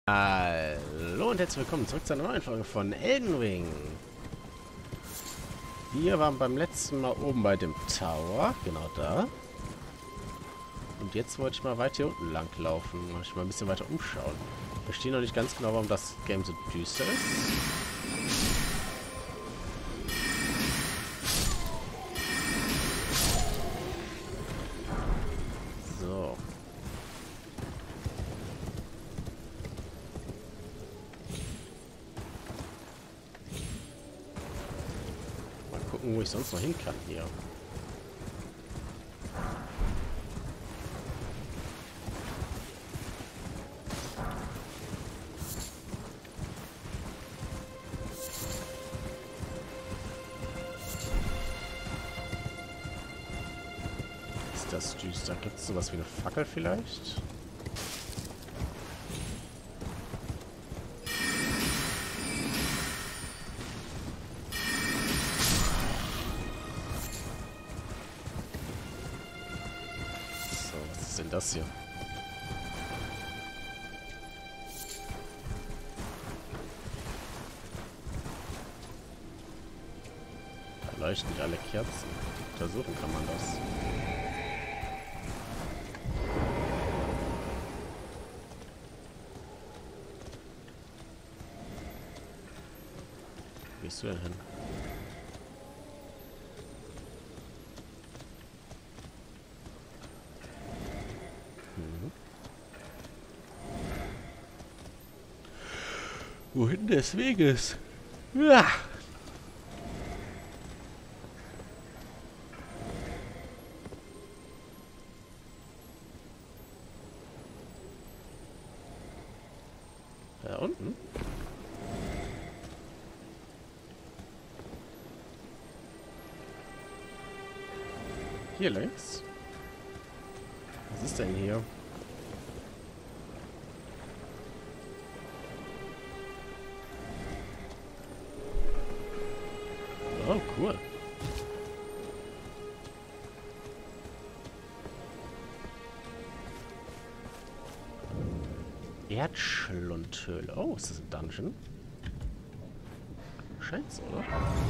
Hallo und herzlich willkommen zurück zu einer neuen Folge von Elden Ring. Wir waren beim letzten Mal oben bei dem Tower, genau da. Und jetzt wollte ich mal weiter hier unten lang laufen, wollte ich mal ein bisschen weiter umschauen. Ich verstehe noch nicht ganz genau, warum das Game so düster ist. So. Gucken, wo ich sonst noch hin kann hier. Ist das düster? Gibt es sowas wie eine Fackel vielleicht? Was ist denn das hier? Da leuchten nicht alle Kerzen. Untersuchen kann man das. Wie gehst du denn hin? Wohin des Weges? Ja. Da unten? Hier links? Was ist denn hier? Oh, cool. Erdschlundhöhle. Oh, ist das ein Dungeon? Scheint's, oder?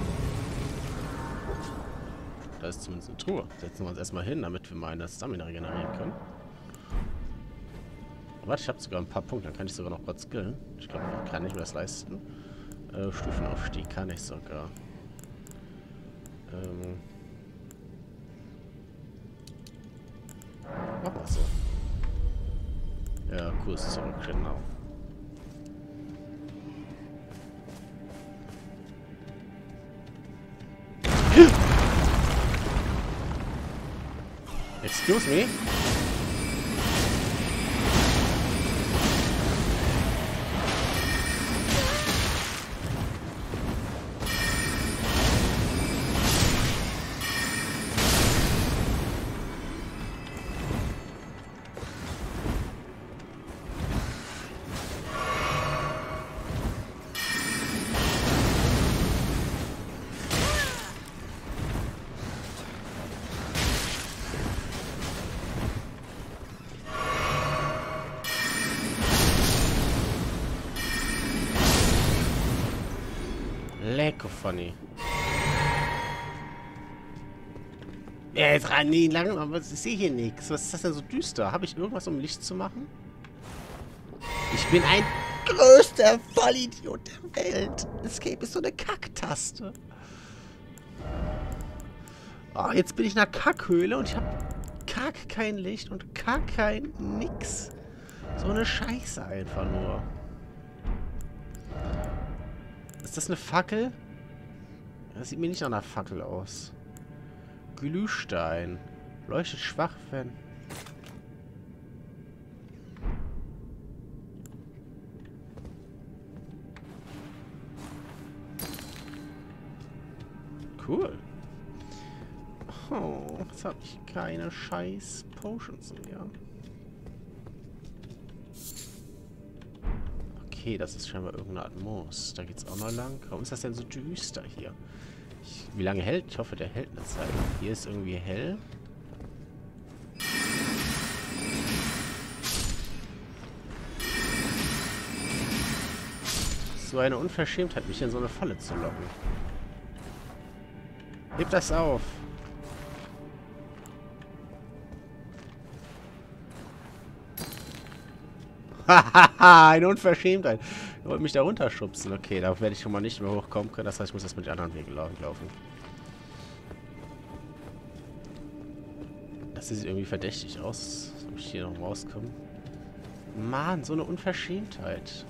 Da ist zumindest eine Truhe. Setzen wir uns erstmal hin, damit wir meine Stamina regenerieren können. Warte, ich habe sogar ein paar Punkte. Dann kann ich sogar noch kurz skillen. Ich glaube, ich kann nicht mehr das leisten. Stufenaufstieg kann ich sogar. Mach mal so. Ja, Kurs zurück, genau. Excuse me. Lecko funny. Ja, jetzt rein nie lang, aber ich sehe hier nichts. Was ist das denn so düster? Habe ich irgendwas, um Licht zu machen? Ich bin ein größter Vollidiot der Welt. Escape ist so eine Kacktaste. Oh, jetzt bin ich in einer Kackhöhle und ich habe kein Licht und kein nix. So eine Scheiße einfach nur. Ist das eine Fackel? Das sieht mir nicht nach einer Fackel aus. Glühstein. Leuchtet schwach, wenn... Cool. Oh, jetzt habe ich keine scheiß Potions mehr. Okay, das ist scheinbar irgendeine Art Moos. Da geht's auch noch lang. Warum ist das denn so düster hier? Wie lange hält? Ich hoffe, der hält eine Zeit. Hier ist irgendwie hell. So eine Unverschämtheit, mich in so eine Falle zu locken. Heb das auf. Hahaha, eine Unverschämtheit. Er wollte mich da runterschubsen. Okay, da werde ich schon mal nicht mehr hochkommen können. Das heißt, ich muss das mit den anderen Wegen laufen. Das sieht irgendwie verdächtig aus. Soll ich hier noch rauskommen? Mann, so eine Unverschämtheit.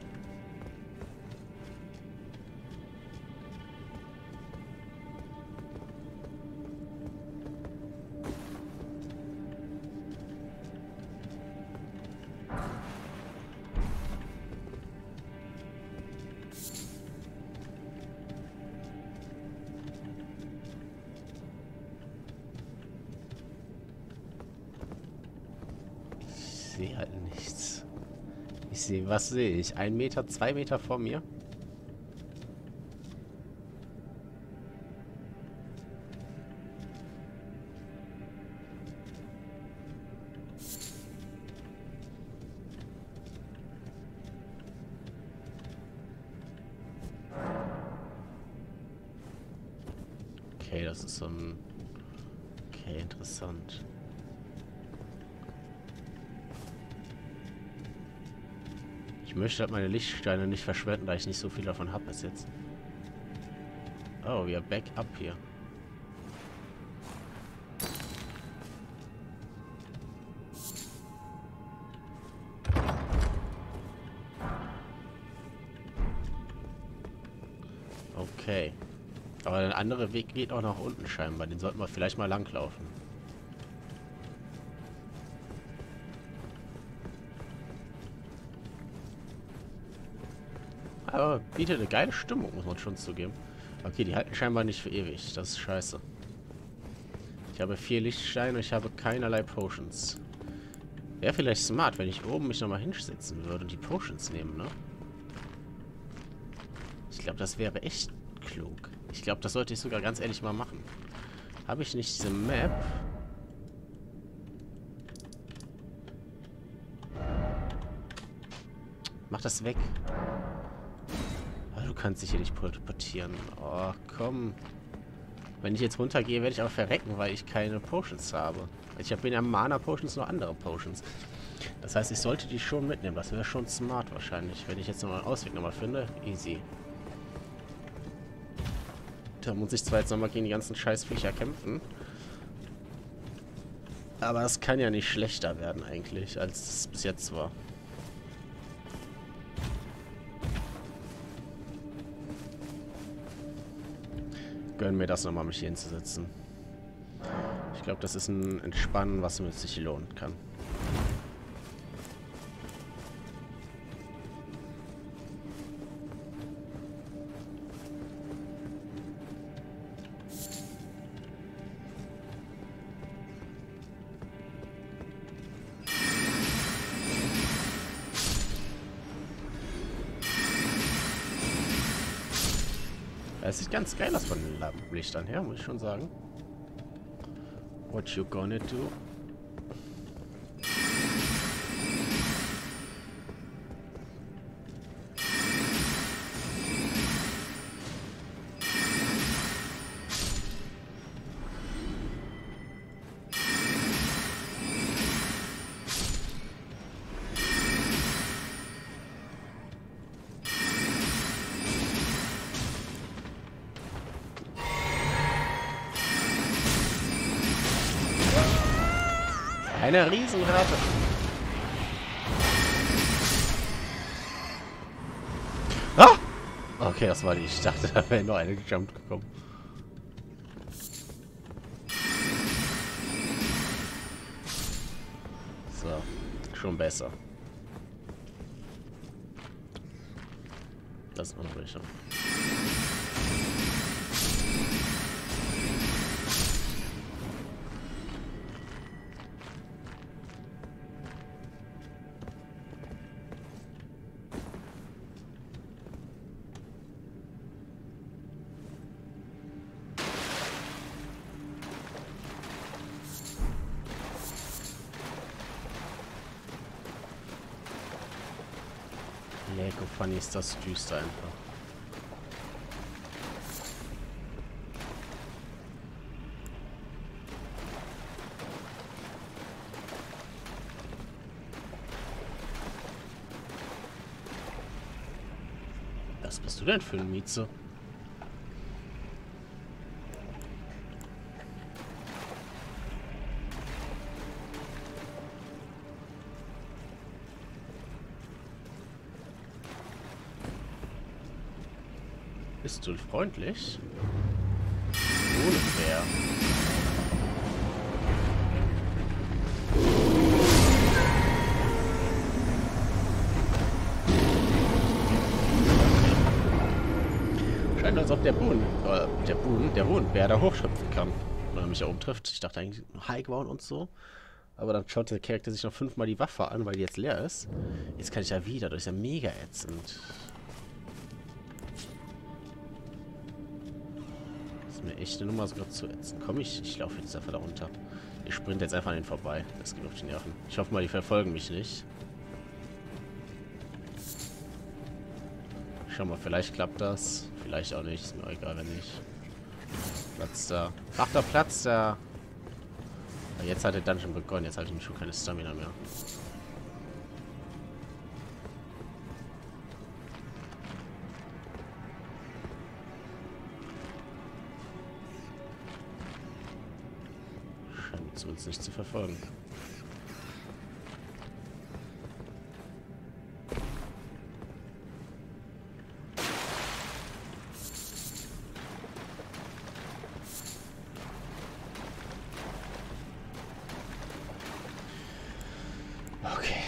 Ich sehe halt nichts. Was sehe ich? 1 Meter, 2 Meter vor mir? Okay, das ist so ein... Okay, interessant. Ich möchte halt meine Lichtsteine nicht verschwenden, da ich nicht so viel davon habe bis jetzt. Oh, wir back up hier. Okay. Aber der andere Weg geht auch nach unten scheinbar. Den sollten wir vielleicht mal langlaufen. Aber bietet eine geile Stimmung, muss man schon zugeben. Okay, die halten scheinbar nicht für ewig. Das ist scheiße. Ich habe 4 Lichtsteine und ich habe keinerlei Potions. Wäre vielleicht smart, wenn ich oben mich nochmal hinsetzen würde und die Potions nehmen, ne? Ich glaube, das wäre echt klug. Ich glaube, das sollte ich sogar ganz ehrlich mal machen. Habe ich nicht diese Map? Mach das weg. Du kannst dich hier nicht portieren. Oh, komm. Wenn ich jetzt runtergehe, werde ich aber verrecken, weil ich keine Potions habe. Ich habe weder Mana-Potions noch andere Potions. Das heißt, ich sollte die schon mitnehmen. Das wäre schon smart wahrscheinlich. Wenn ich jetzt nochmal einen Ausweg finde. Easy. Da muss ich zwar jetzt nochmal gegen die ganzen Scheißviecher kämpfen. Aber es kann ja nicht schlechter werden eigentlich, als es bis jetzt war. Gönn mir das nochmal, mich hier hinzusetzen. Ich glaube, das ist ein Entspannen, was mir sich lohnen kann. Es sieht ganz geil aus von den Lichtern her, muss ich schon sagen. What you gonna do? Eine Riesenratte. Ah! Okay, das war die. Ich dachte, da wäre noch eine gejumpt gekommen. So, schon besser. Das ist unrichtig. Lego Funny ist das düster einfach. Was bist du denn für ein Mieze? Bist du freundlich? Ohne Bär. Scheint, als ob der Hohenbär da hochschöpfen kann. Wenn er mich da oben trifft. Ich dachte eigentlich High Ground und so. Aber dann schaut der Charakter sich noch 5-mal die Waffe an, weil die jetzt leer ist. Jetzt kann ich ja wieder. Das ist ja mega ätzend. Mir echt eine Nummer sogar zu ätzen. Komm, ich laufe jetzt einfach da runter. Ich sprinte jetzt einfach an den vorbei. Das geht auf die Nerven. Ich hoffe mal, die verfolgen mich nicht. Schau mal, vielleicht klappt das. Vielleicht auch nicht. Ist mir egal, wenn nicht. Platz da. Ach, da Platz da. Ja, jetzt hat der Dungeon begonnen. Jetzt habe ich nämlich schon keine Stamina mehr. Uns nicht zu verfolgen. Okay.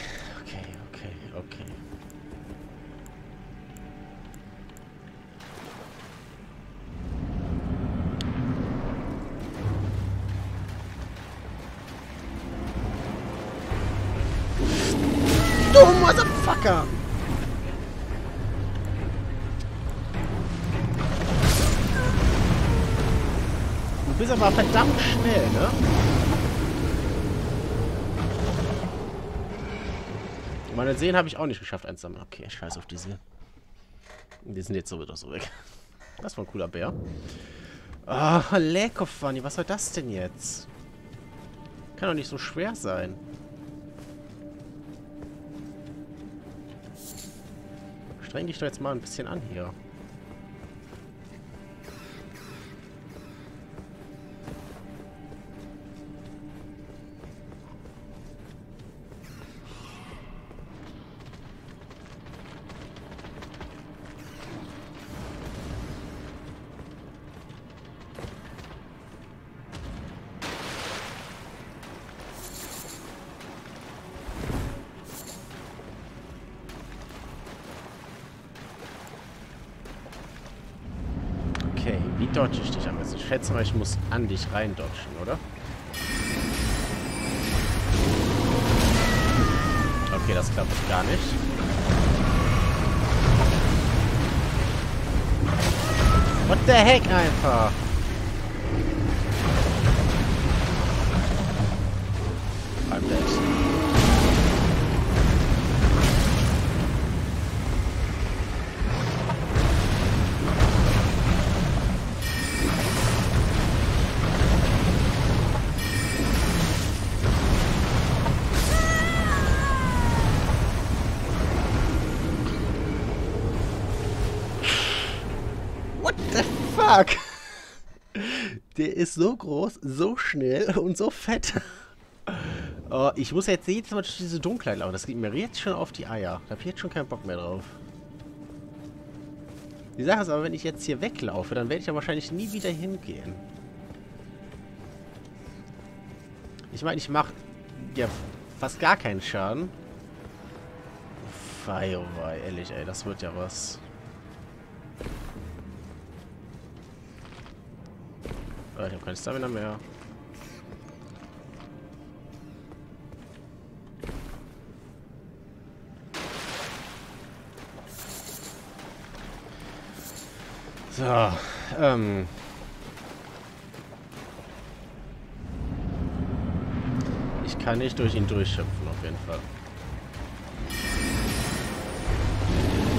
Du Motherfucker! Du bist aber verdammt schnell, ne? Meine Seen habe ich auch nicht geschafft einzusammeln. Okay, scheiß auf die Seen. Die sind jetzt sowieso so weg. Das war ein cooler Bär. Ah, oh, Lego Funny, was soll das denn jetzt? Kann doch nicht so schwer sein. Streng dich doch jetzt mal ein bisschen an hier. Okay, wie dodge ich dich am besten? Ich schätze mal, ich muss an dich rein dodgen, oder? Okay, das klappt gar nicht. What the heck einfach? I'm dead. What the fuck? Der ist so groß, so schnell und so fett. Oh, ich muss jetzt jedes Mal durch diese Dunkelheit laufen. Das geht mir jetzt schon auf die Eier. Da habe ich jetzt schon keinen Bock mehr drauf. Die Sache ist aber, wenn ich jetzt hier weglaufe, dann werde ich ja wahrscheinlich nie wieder hingehen. Ich meine, ich mache ja fast gar keinen Schaden. Fei, oh wei, ehrlich, ey, das wird ja was. Oh, ich habe keine Stamina mehr. So, ich kann nicht durch ihn durchschöpfen, auf jeden Fall.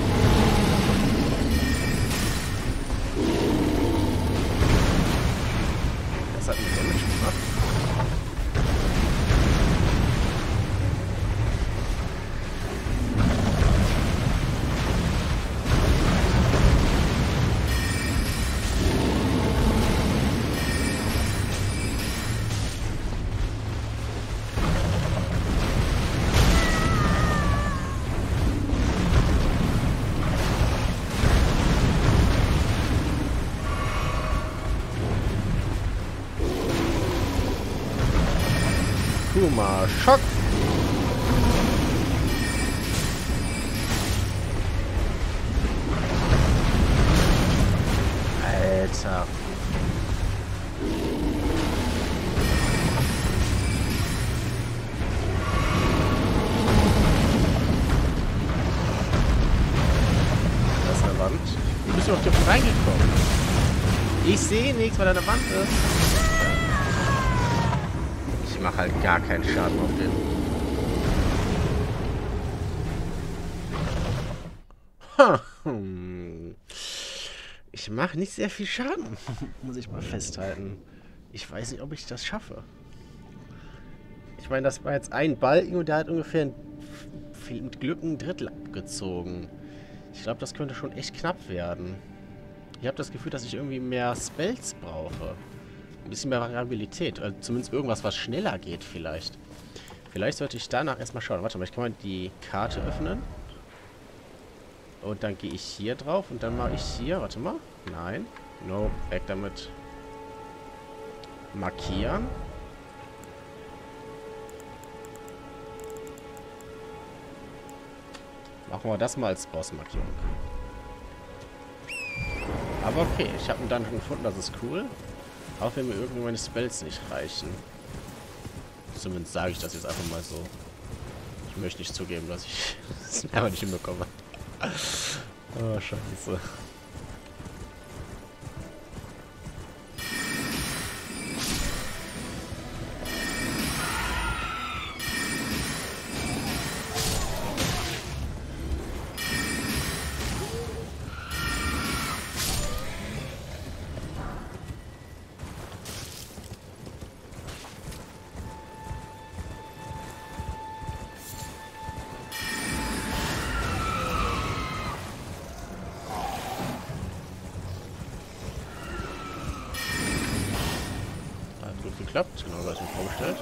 Trauma. Schock. Alter. Das ist eine Wand. Wie bist du auf die reingekommen? Ich sehe nichts, weil da eine Wand ist. Ich mache halt gar keinen Schaden auf den. Ich mache nicht sehr viel Schaden. Muss ich mal festhalten. Ich weiß nicht, ob ich das schaffe. Ich meine, das war jetzt ein Balken und der hat ungefähr mit Glück ein Drittel abgezogen. Ich glaube, das könnte schon echt knapp werden. Ich habe das Gefühl, dass ich irgendwie mehr Spells brauche. Ein bisschen mehr Variabilität. Also zumindest irgendwas, was schneller geht vielleicht. Vielleicht sollte ich danach erstmal schauen. Warte mal, ich kann mal die Karte öffnen. Und dann gehe ich hier drauf und dann mache ich hier. Warte mal. Nein. No, weg damit. Markieren. Machen wir das mal als Bossmarkierung. Aber okay, ich habe einen Dungeon gefunden, das ist cool. Auch wenn mir irgendwie meine Spells nicht reichen. Zumindest sage ich das jetzt einfach mal so. Ich möchte nicht zugeben, dass ich es einfach nicht hinbekomme. Oh, scheiße. Geklappt, genau, was ich mir vorgestellt.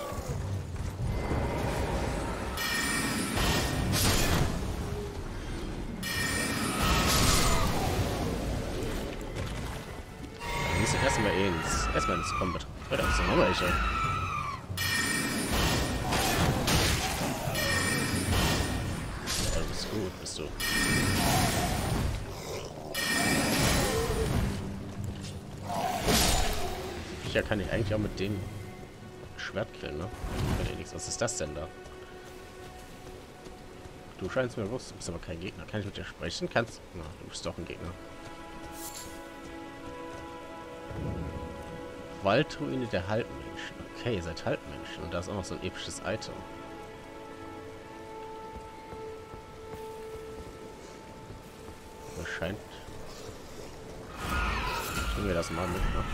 Wir müssen erstmal ins Combat. Oh, da ist noch welche. Ja, du bist gut, bist du. Ja, kann ich eigentlich auch mit dem Schwert killen, ne? Was ist das denn da? Du scheinst mir bewusst, du bist aber kein Gegner. Kann ich mit dir sprechen? Kannst. Na, du bist doch ein Gegner. Waldruine der Halbmenschen. Okay, ihr seid Halbmenschen. Und da ist auch noch so ein episches Item. Das scheint. Ich nehme mir das mal mit, ne?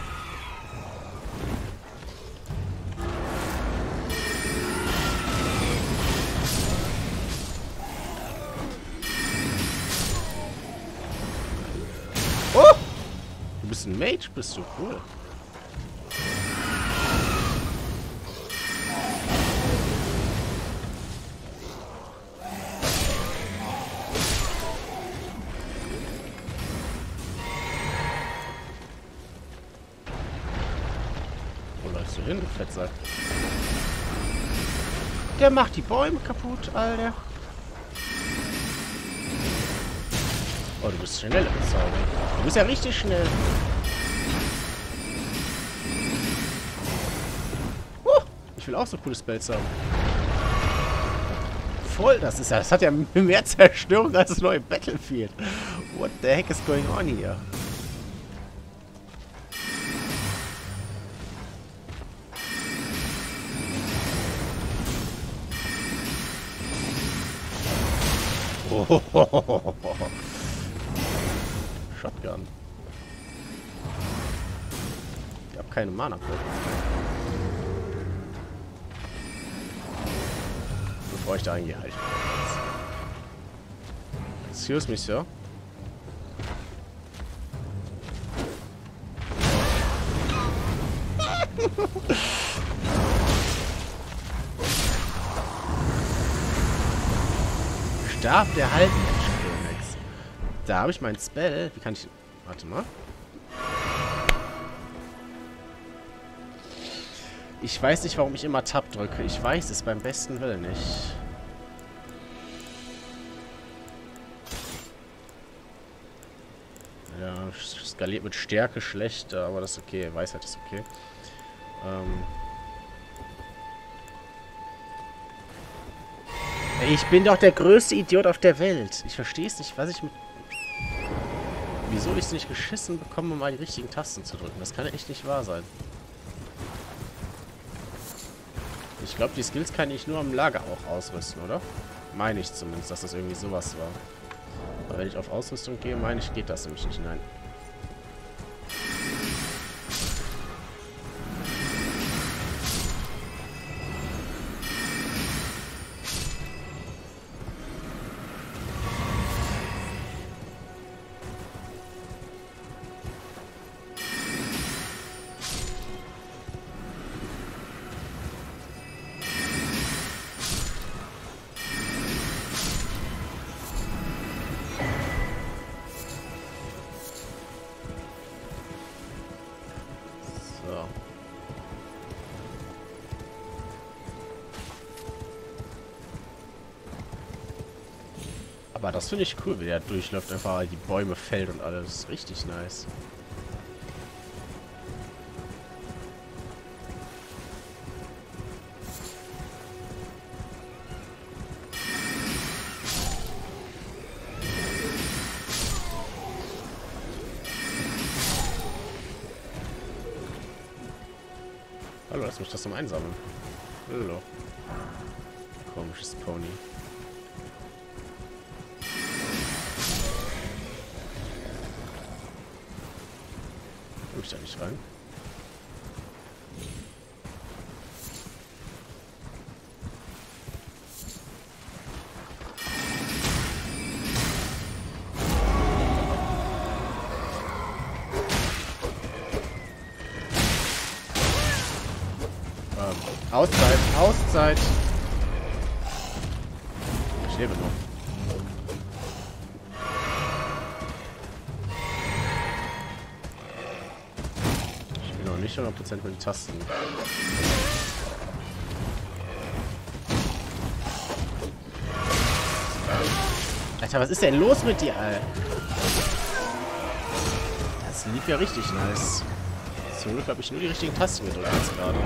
Du bist ein Mage, bist du cool. Wo läufst du hin, du Fettsack? Der macht die Bäume kaputt, Alter. Oh, du bist schneller im Zaubern. Du bist ja richtig schnell. Ich will auch so coole Spells haben. Voll, das hat ja mehr Zerstörung als das neue Battlefield. What the heck is going on here? Oh. Shotgun. Ich habe keine Mana-Punkte. Bevor ich da eingehe, halt. Excuse me, Sir. Stab der Halbmenschen. Da habe ich mein Spell. Wie kann ich... Warte mal. Ich weiß nicht, warum ich immer Tab drücke. Ich weiß es beim besten Willen nicht. Ja, skaliert mit Stärke schlecht, aber das ist okay. Weisheit ist okay. Ey, ich bin doch der größte Idiot auf der Welt. Ich verstehe es nicht, was ich mit... Wieso ich es nicht geschissen bekomme, mal die richtigen Tasten zu drücken. Das kann ja echt nicht wahr sein. Ich glaube, die Skills kann ich nur am Lager auch ausrüsten, oder? Meine ich zumindest, dass das irgendwie sowas war. Aber wenn ich auf Ausrüstung gehe, meine ich, geht das nämlich nicht. Nein. So. Aber das finde ich cool, wie der durchläuft, einfach die Bäume fällt und alles. Das ist richtig nice. Hallo, lass mich das zum Einsammeln. Hallo. Komisches Pony. Komm ich da nicht rein? Auszeit, Auszeit. Ich lebe noch. Ich bin noch nicht 100% mit den Tasten. Alter, was ist denn los mit dir, Alter? Das lief ja richtig nice. Zum Glück habe ich nur die richtigen Tasten gedrückt jetzt gerade.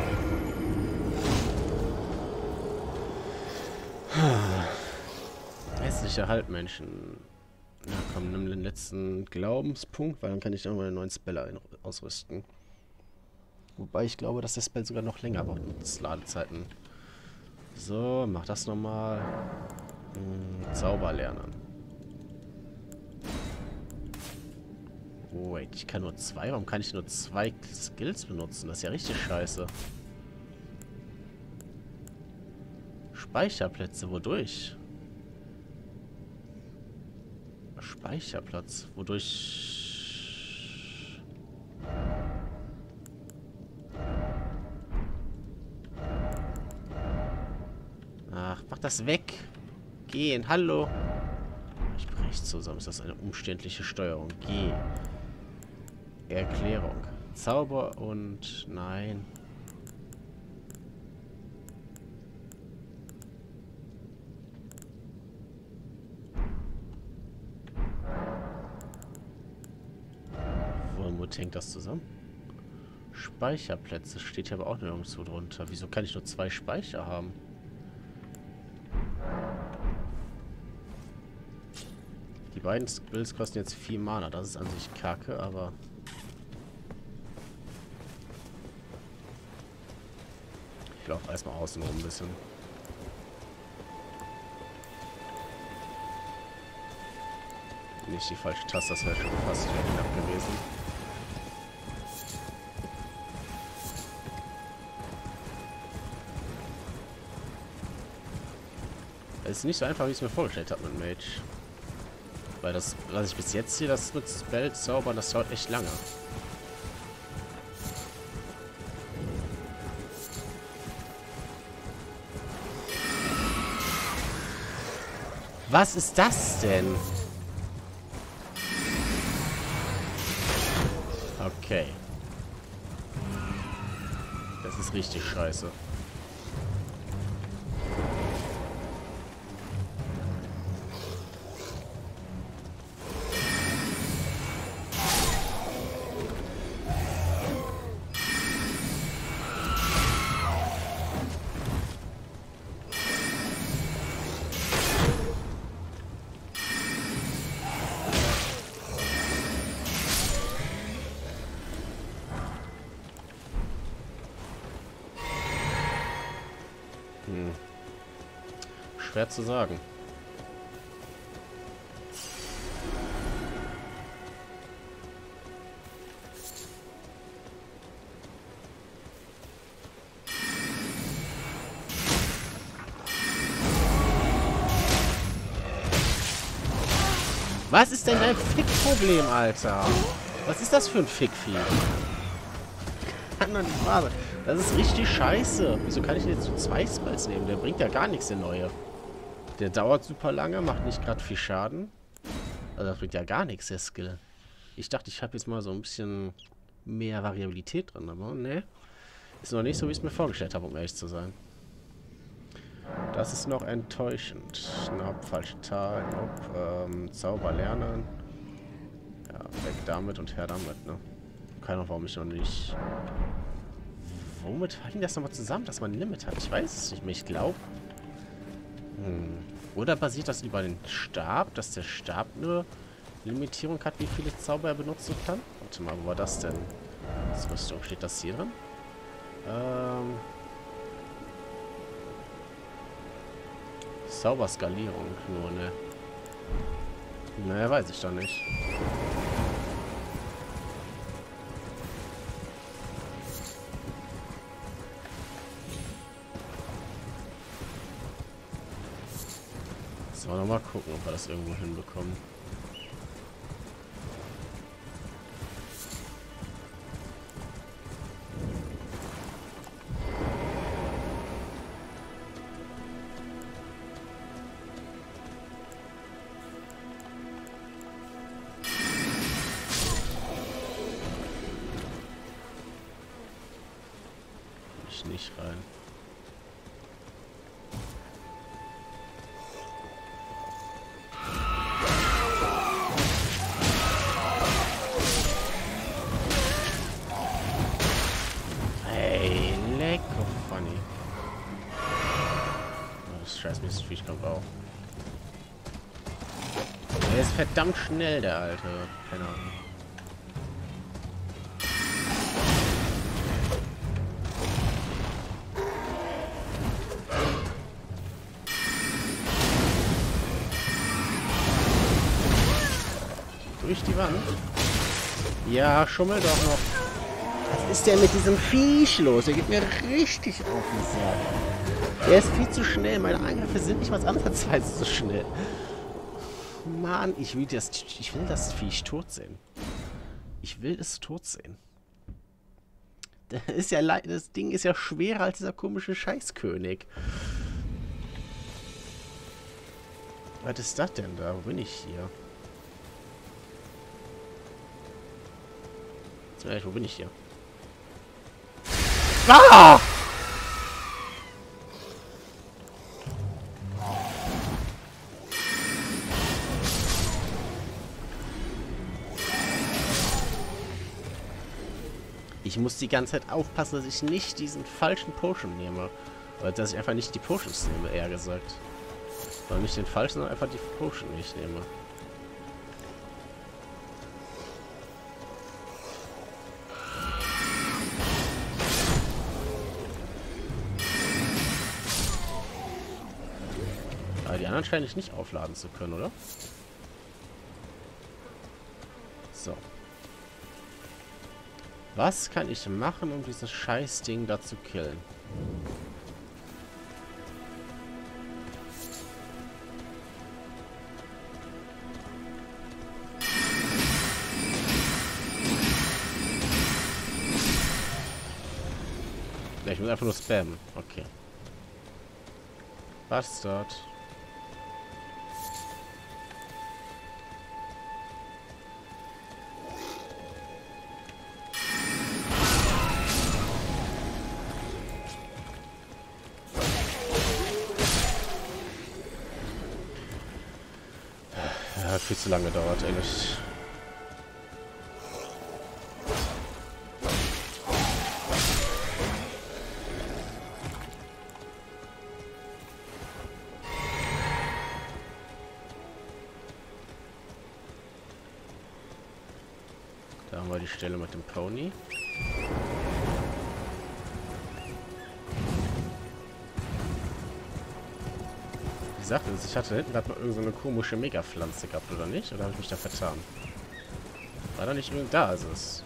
Hässliche Halbmenschen. Ja, komm, nimm den letzten Glaubenspunkt, weil dann kann ich nochmal einen neuen Spell ausrüsten. Wobei ich glaube, dass der Spell sogar noch länger braucht mit Ladezeiten. So, mach das nochmal. Zauber lernen. Wait, ich kann nur 2. Warum kann ich nur 2 Skills benutzen? Das ist ja richtig scheiße. Speicherplätze, wodurch? Speicherplatz, wodurch... Ach, mach das weg. Gehen, hallo. Ich breche zusammen, ist das eine umständliche Steuerung. Geh. Erklärung. Zauber und... Nein. Womit hängt das zusammen? Speicherplätze steht hier aber auch nirgendwo drunter. Wieso kann ich nur 2 Speicher haben? Die beiden Skills kosten jetzt 4 Mana. Das ist an sich kacke, aber... Ich laufe erstmal außen rum ein bisschen. Nicht die falsche Taste, das wäre schon fast knapp gewesen. Es ist nicht so einfach, wie ich es mir vorgestellt habe mit Mage. Weil das, was ich bis jetzt hier, das mit Spell zaubern, das dauert echt lange. Was ist das denn? Okay. Das ist richtig scheiße. Schwer zu sagen. Was ist denn dein Fickproblem, Alter? Was ist das für ein Fickvieh? Kann doch nicht wahr sein. Das ist richtig scheiße. Wieso kann ich denn jetzt so 2 Spells nehmen? Der bringt ja gar nichts, der neue. Der dauert super lange, macht nicht gerade viel Schaden. Also das bringt ja gar nichts, der Skill. Ich dachte, ich habe jetzt mal so ein bisschen mehr Variabilität drin, aber ne. Ist noch nicht so, wie ich es mir vorgestellt habe, um ehrlich zu sein. Das ist noch enttäuschend. Nope, falsche Tal. Nope. Zauber lernen. Ja, weg damit und her damit, ne? Keine Ahnung, warum ich noch nicht... Womit hängt das nochmal zusammen, dass man ein Limit hat? Ich weiß es nicht mehr. Ich glaube... Oder basiert das über den Stab, dass der Stab eine Limitierung hat, wie viele Zauber er benutzen kann? Warte mal, wo war das denn? Das Rüstung, steht das hier drin? Zauberskalierung nur, ne? Naja, weiß ich doch nicht. So, nochmal gucken, ob wir das irgendwo hinbekommen. Ich nicht rein. Scheiß Mist, Viech kommt auch. Er ist verdammt schnell, der alte Penner. Durch die Wand? Ja, schummel doch noch. Was ist denn mit diesem Viech los? Der geht mir richtig auf den Sack. Der ist viel zu schnell. Meine Angriffe sind nicht was andersweise so schnell. Mann, ich will das Viech tot sehen. Ich will es tot sehen. Das Ding ist ja schwerer als dieser komische Scheißkönig. Was ist das denn da? Wo bin ich hier? Jetzt mal ehrlich, wo bin ich hier? Ah! Ich muss die ganze Zeit aufpassen, dass ich nicht diesen falschen Potion nehme. Oder dass ich einfach nicht die Potions nehme, eher gesagt. Oder nicht den falschen, sondern einfach die Potion nicht nehme. Aber die anderen scheine ich nicht aufladen zu können, oder? So. Was kann ich machen, um dieses Scheißding da zu killen? Ja, ich muss einfach nur spammen. Okay. Bastard. viel zu lange gedauert, ehrlich. Da haben wir die Stelle mit dem Pony. Die Sache ist, ich hatte hinten gerade noch irgendeine so komische Mega-Pflanze gehabt, oder nicht? Oder habe ich mich da vertan? War da nicht irgend da? Ist es.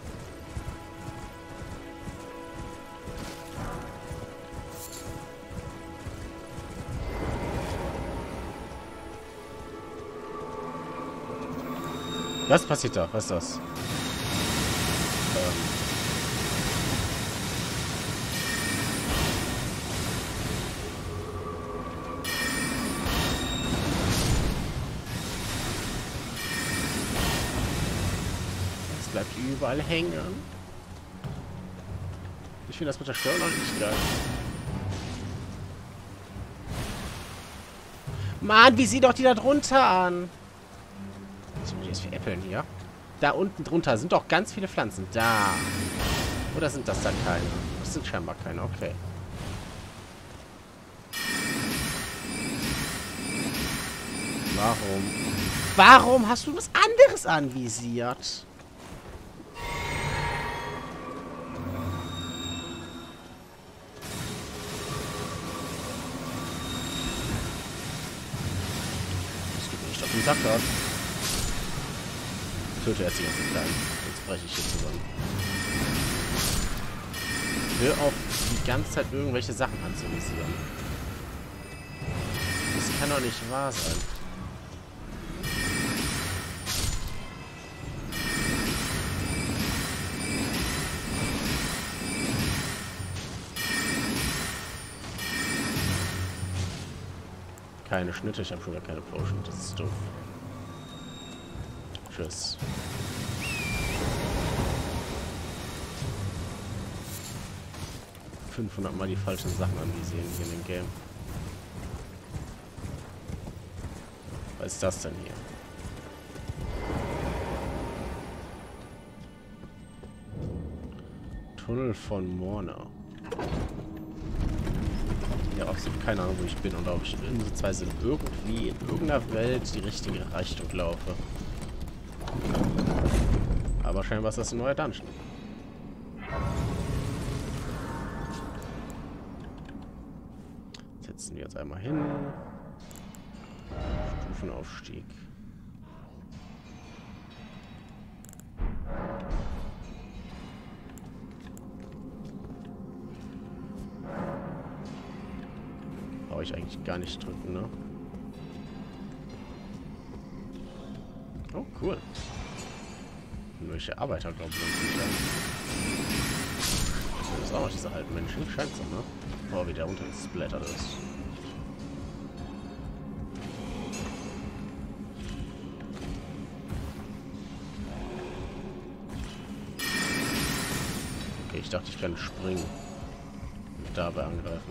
Was passiert da? Was ist das? Es bleibt überall hängen. Ich finde das mit der Steuerung noch nicht geil. Mann, wie sieht doch die da drunter an? Was muss ich jetzt für Äpfeln hier? Da unten drunter sind doch ganz viele Pflanzen. Da. Oder sind das dann keine? Das sind scheinbar keine. Okay. Warum? Warum hast du was anderes anvisiert? Das geht nicht auf den Sack dort. Töte jetzt die ganze Kleinen. Jetzt breche ich hier zusammen. Hör auf, die ganze Zeit irgendwelche Sachen anzuvisieren. Das kann doch nicht wahr sein. Keine Schnitte, ich habe schon gar keine Potion. Das ist doof. Tschüss. Mal die falschen Sachen anvisieren hier in dem Game. Was ist das denn hier? Tunnel von Morna. Ja, absolut keine Ahnung, wo ich bin und ob ich beziehungsweise irgendwie in irgendeiner Welt die richtige Richtung laufe. Aber scheinbar ist das ein neuer Dungeon. Setzen wir jetzt einmal hin. Stufenaufstieg. Brauche ich eigentlich gar nicht drücken, ne? Oh, cool. Welche Arbeiter, glaube ich. Das ist auch noch diese alten Menschen. Scheint so, ne? Oh, wie der runtergesplattert ist. Okay, ich dachte, ich kann springen. Und dabei angreifen.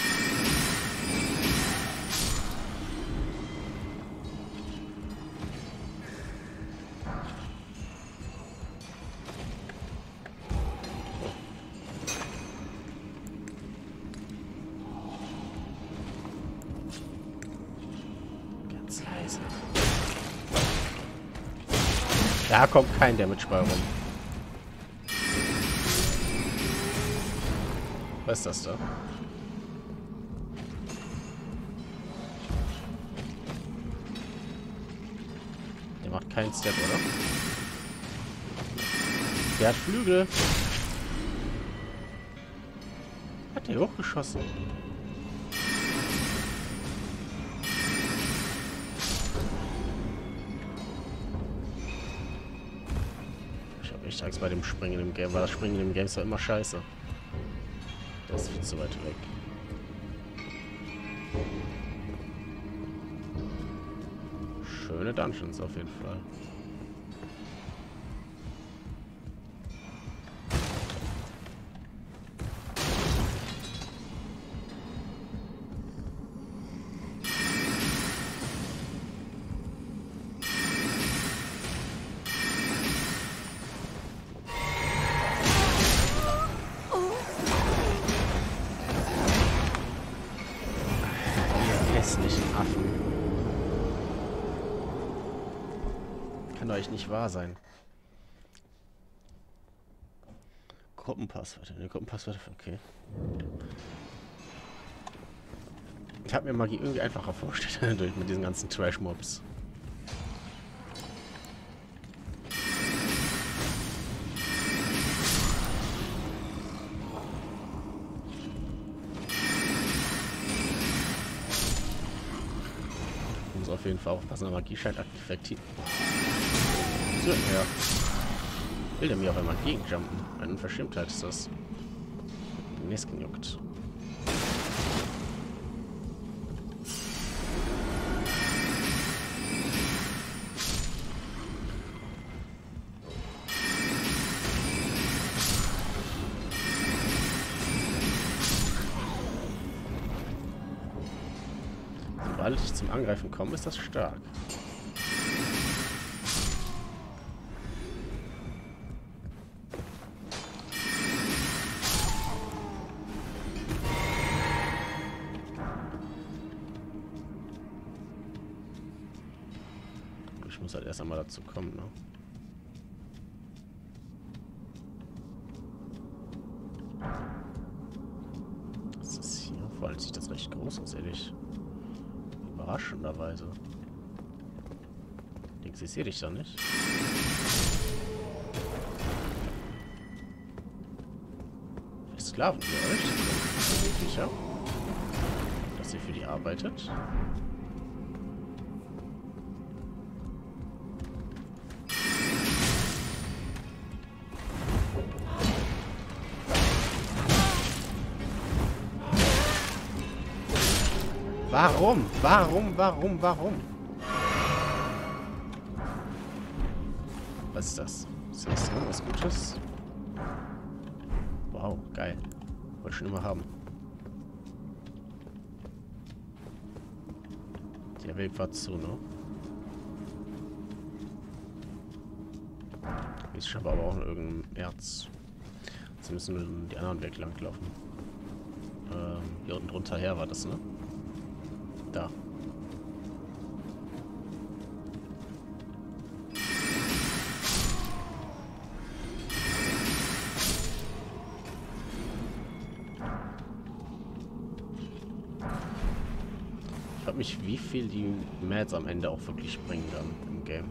Da kommt kein Damage-Ball rum. Was ist das da? Der macht keinen Step, oder? Der hat Flügel. Hat der hochgeschossen? Ich Angst bei dem Springen im Game, weil das Springen im Game ist ja immer scheiße. Das ist viel zu weit weg. Schöne Dungeons auf jeden Fall. kann doch echt nicht wahr sein. Gruppenpasswörter. Ne, Gruppenpasswörter. Okay. Ich habe mir Magie irgendwie einfacher vorgestellt mit diesen ganzen Trash-Mobs. Muss auf jeden Fall aufpassen, Magie scheint effektiv. So, ja. Will der mir auch einmal gegenjumpen? Eine Unverschämtheit ist das. Nesken juckt. Sobald ich zum Angreifen komme, ist das stark. Ich muss halt erst einmal dazu kommen, ne? Was ist hier? Vor allem sieht das recht groß aus, ehrlich. Überraschenderweise. Denkst du, ich sehe dich da nicht? Sklaven für euch? Bin ich sicher, dass ihr für die arbeitet. Warum? Warum? Was ist das? Ist das irgendwas Gutes? Wow, geil. Wollte ich schon immer haben. Der Weg war zu, ne? Ich schaffe aber auch irgendein Erz. Jetzt müssen wir die anderen Weg langlaufen. Hier unten drunter her war das, ne? Da. Ich frage mich, wie viel die Mads am Ende auch wirklich bringen dann im Game.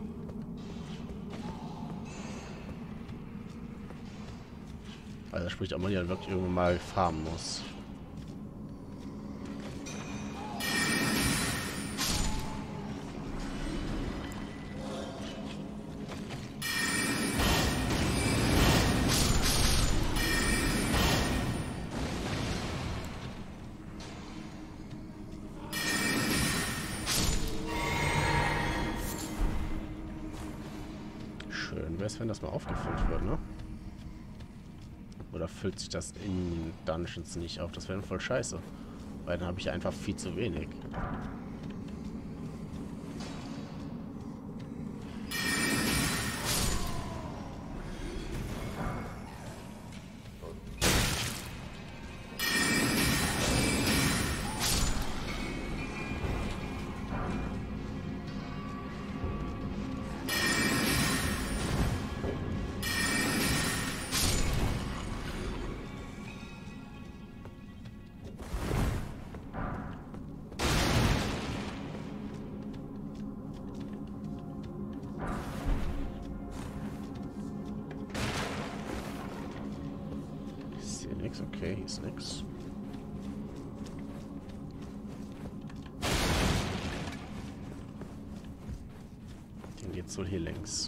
Also sprich, ob man ja wirklich irgendwann mal farmen muss. Schön wäre es, wenn das mal aufgefüllt wird, ne? Oder füllt sich das in Dungeons nicht auf? Das wäre voll scheiße. Weil dann habe ich einfach viel zu wenig. Okay, hier ist nix. Den geht's wohl hier längs.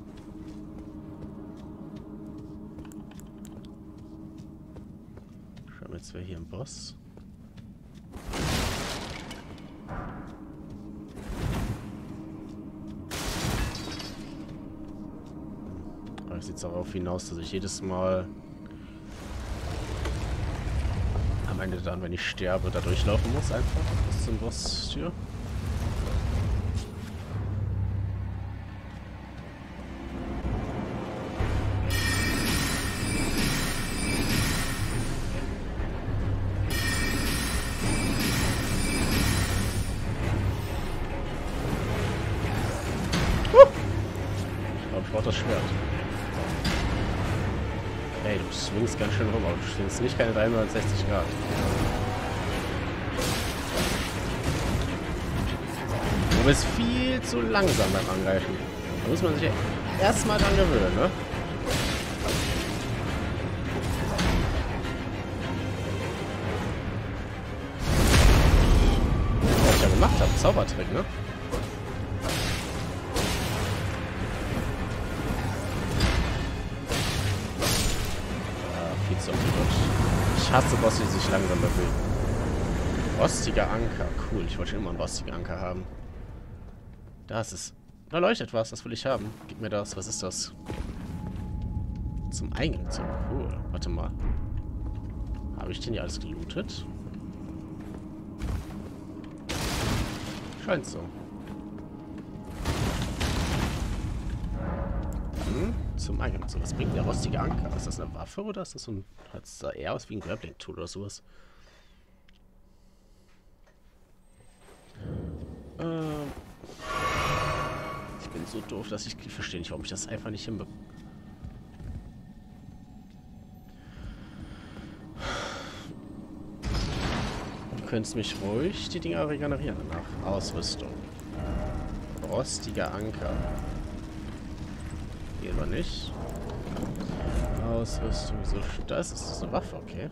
Schauen wir jetzt, wer hier im Boss. Aber es sieht darauf hinaus, dass ich jedes Mal am Ende dann, wenn ich sterbe, da durchlaufen muss einfach bis zum Boss-Tür. das Schwert. Ey, du schwingst ganz schön rum, aber du schwingst nicht keine 360 Grad. Du bist viel zu langsam beim Angreifen. Da muss man sich ja erstmal dran gewöhnen, ne? Was ich ja gemacht habe, Zaubertrick, ne? Viel zu oft. Ich hasse Bosse, die sich langsam bewegen. Rostiger Anker. Cool, ich wollte schon immer einen rostigen Anker haben. Da ist es. Da leuchtet was, das will ich haben. Gib mir das, was ist das? Zum Eingang zu. Cool. Warte mal. Habe ich den hier alles gelootet? Scheint so. Dann zum Eingang zu. Was bringt der rostige Anker? Ist das eine Waffe oder ist das so ein... Hat es da eher aus wie ein Grappling-Tool oder sowas? Ich bin so doof, dass ich verstehe nicht, warum ich das einfach nicht hinbekomme. Du könntest mich ruhig die Dinger regenerieren danach. Ausrüstung. Rostiger Anker. Hier aber nicht. Ausrüstung. So, das ist eine Waffe, okay.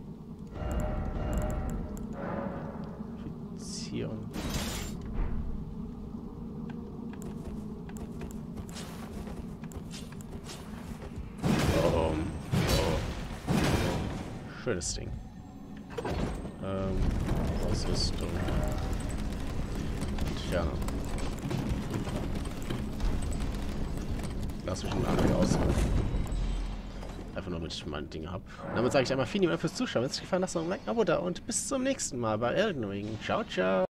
Infizierung. Schönes Ding. Ausrüstung. Entferner. Lass mich mal auswählen. Einfach nur, damit ich meine Dinge habe. Damit sage ich einmal vielen Dank fürs Zuschauen. Wenn es euch gefallen hat, lasst ein Like, ein Abo da und bis zum nächsten Mal bei Elden Ring. Ciao, ciao.